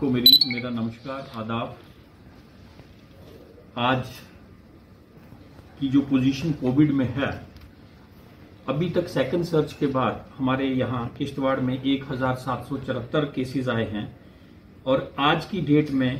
सबको मेरा नमस्कार, आदाब। आज की जो पोजीशन कोविड में है, अभी तक सेकंड सर्च के बाद हमारे यहाँ किश्तवाड़ में 1774 केसेस आए हैं और आज की डेट में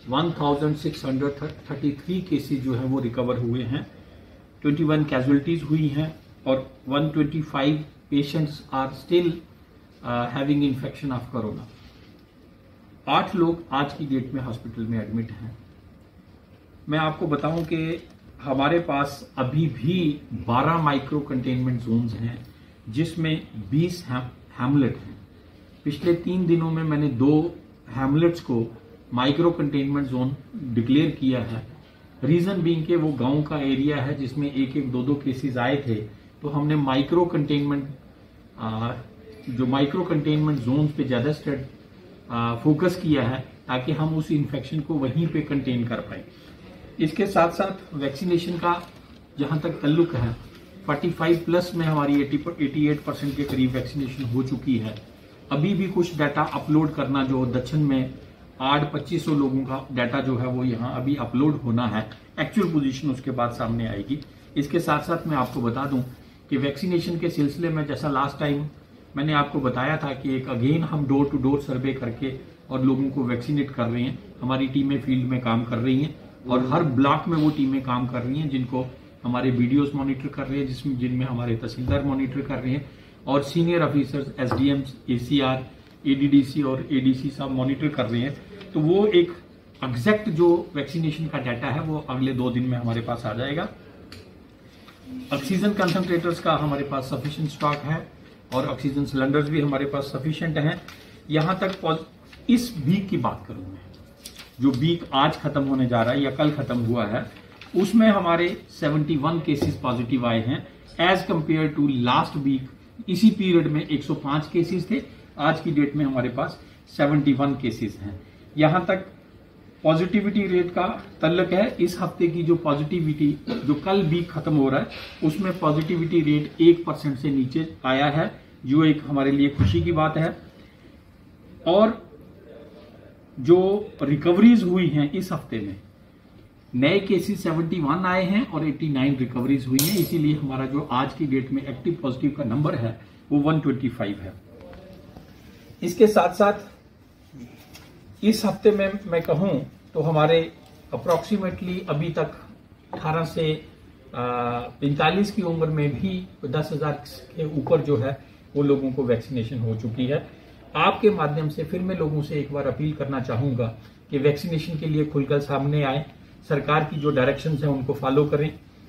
1633 केसेस जो है वो रिकवर हुए हैं। 21 कैजुअलिटीज हुई हैं और 125 patients are still having infection of corona. 8 लोग आज की डेट में हॉस्पिटल में एडमिट हैं। मैं आपको बताऊं कि हमारे पास अभी भी 12 माइक्रो कंटेनमेंट जोन्स हैं, जिसमें 20 हैमलेट हैं। पिछले 3 दिनों में मैंने 2 हैमलेट्स को माइक्रो कंटेनमेंट जोन डिक्लेयर किया है। रीजन बीइंग कि वो गांव का एरिया है जिसमें 1-1, 2-2 केसेस आए थे, तो हमने माइक्रो कंटेनमेंट जोन्स पे ज्यादा फोकस किया है ताकि हम उस इन्फेक्शन को वहीं पे कंटेन कर पाए। इसके साथ साथ वैक्सीनेशन का जहां तक ताल्लुक है, 45+ में हमारी 88% के करीब वैक्सीनेशन हो चुकी है। अभी भी कुछ डाटा अपलोड करना, जो दक्षिण में 2500 लोगों का डाटा जो है वो यहाँ अभी अपलोड होना है। एक्चुअल पोजीशन उसके बाद सामने आएगी। इसके साथ साथ मैं आपको बता दूं कि वैक्सीनेशन के सिलसिले में, जैसा लास्ट टाइम मैंने आपको बताया था कि एक अगेन हम डोर टू डोर सर्वे करके और लोगों को वैक्सीनेट कर रहे हैं। हमारी टीमें फील्ड में काम कर रही हैं और हर ब्लॉक में वो टीमें काम कर रही हैं, जिनको हमारे वीडियोस मॉनिटर कर रहे हैं, जिनमें हमारे तहसीलदार मॉनिटर कर रहे हैं और senior officers, SDMs, ACR, ADDC और एडीसी सब मॉनिटर कर रहे हैं। तो वो एक एग्जैक्ट जो वैक्सीनेशन का डाटा है वो अगले 2 दिन में हमारे पास आ जाएगा। ऑक्सीजन कंसंट्रेटर्स का हमारे पास सफिशिएंट स्टॉक है और ऑक्सीजन सिलेंडर्स भी हमारे पास सफिशिएंट हैं। यहां तक इस वीक की बात करूं मैं, जो वीक आज खत्म होने जा रहा है या कल खत्म हुआ है, उसमें हमारे 71 केसेस पॉजिटिव आए हैं as compared to last week. इसी पीरियड में 105 केसेस थे, आज की डेट में हमारे पास 71 केसेस हैं। यहां तक पॉजिटिविटी रेट का तल्लक है। इस हफ्ते की जो पॉजिटिविटी, जो कल वीक खत्म हो रहा है, उसमें पॉजिटिविटी रेट 1% से नीचे आया है, जो एक हमारे लिए खुशी की बात है। और जो रिकवरीज हुई हैं इस हफ्ते में, नए केसेस 71 आए हैं और 89 रिकवरीज हुई हैं। इसीलिए हमारा जो आज की डेट में एक्टिव पॉजिटिव का नंबर है वो 125 है। इसके साथ साथ इस हफ्ते में मैं कहूं तो हमारे अप्रोक्सीमेटली अभी तक 18 से 45 की उम्र में भी 10,000 के ऊपर जो है वो लोगों को वैक्सीनेशन हो चुकी है। आपके माध्यम से फिर मैं लोगों से एक बार अपील करना चाहूंगा कि वैक्सीनेशन के लिए खुलकर सामने आए, सरकार की जो डायरेक्शंस हैं उनको फॉलो करें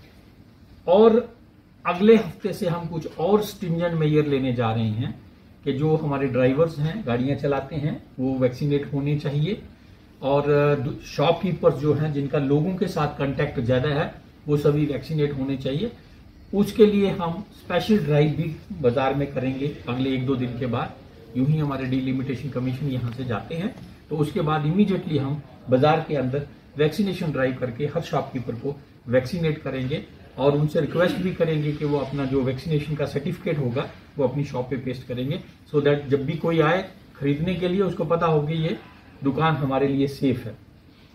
और अगले हफ्ते से हम कुछ और स्ट्रिंजेंट मेजर लेने जा रहे हैं कि जो हमारे ड्राइवर्स हैं, गाड़ियां चलाते हैं, वो वैक्सीनेट होने चाहिए और शॉपकीपर्स जो हैं, जिनका लोगों के साथ कांटेक्ट ज्यादा है, वो सभी वैक्सीनेट होने चाहिए। उसके लिए हम स्पेशल ड्राइव भी बाजार में करेंगे अगले 1-2 दिन के बाद। यूं ही हमारे डिलिमिटेशन कमीशन यहां से जाते हैं, तो उसके बाद इमीडिएटली हम बाजार के अंदर वैक्सीनेशन ड्राइव करके हर शॉपकीपर को वैक्सीनेट करेंगे और उनसे रिक्वेस्ट भी करेंगे कि वो अपना जो वैक्सीनेशन का सर्टिफिकेट होगा वो अपनी शॉप पे पेस्ट करेंगे, सो दैट जब भी कोई आए खरीदने के लिए उसको पता होगी ये दुकान हमारे लिए सेफ है।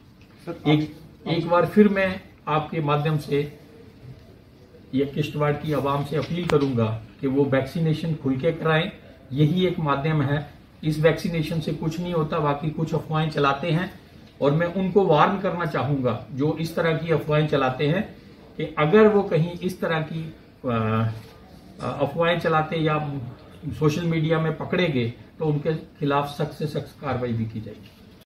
एक बार फिर मैं आपके माध्यम से ये किश्तवाड़ की आवाम से अपील करूंगा कि वो वैक्सीनेशन खुल के कराएं। यही एक माध्यम है। इस वैक्सीनेशन से कुछ नहीं होता, बाकी कुछ अफवाहें चलाते हैं और मैं उनको वार्न करना चाहूंगा जो इस तरह की अफवाहें चलाते हैं कि अगर वो कहीं इस तरह की अफवाहें चलाते या सोशल मीडिया में पकड़े गए तो उनके खिलाफ सख्त से सख्त कार्रवाई भी की जाएगी।